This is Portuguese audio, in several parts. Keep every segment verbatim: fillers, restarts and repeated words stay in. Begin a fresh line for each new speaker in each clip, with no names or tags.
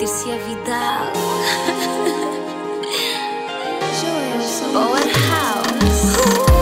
sentir-se a vida. Powerhouse.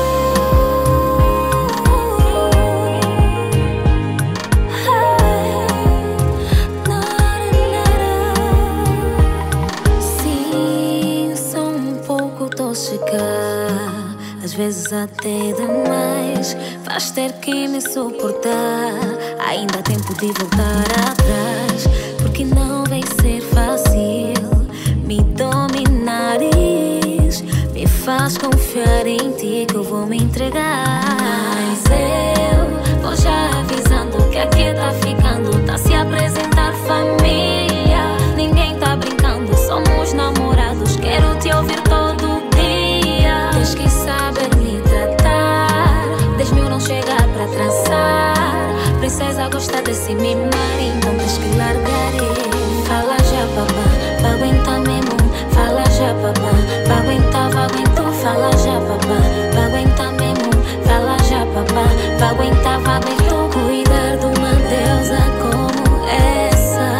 Sim, sou um pouco tóxica, às vezes até demais. Faz ter que me suportar. Ainda há tempo de voltar atrás, porque não vai ser fácil me dominares. Me faz confiar em ti que eu vou me entregar. Mas eu vou já avisando que aqui tá ficando. Tá se apresentar família, ninguém tá brincando, somos namorados. Quero te ouvir todo dia. Tens que saber me tratar, dez mil não chega pra traçar. Princesa gosta de se mimar, então tens que largar ele. Fala já, papá, vai aguentar mesmo. Fala já, papá, vai aguentar, vai aguentar. Fala já, papá, vai aguentar mesmo. Fala já, papá, vai aguentar, vai aguentar. Cuidar de uma deusa como essa,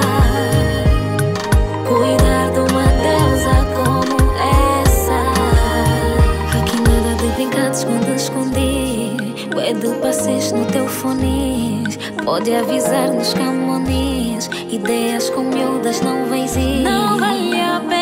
cuidar de uma deusa como essa. Aqui nada de brincar de esconde-esconde. Ué de passeio no teu fone. Pode avisar nos camones. Ideias com miúdas não vai ir. Não vale a pena.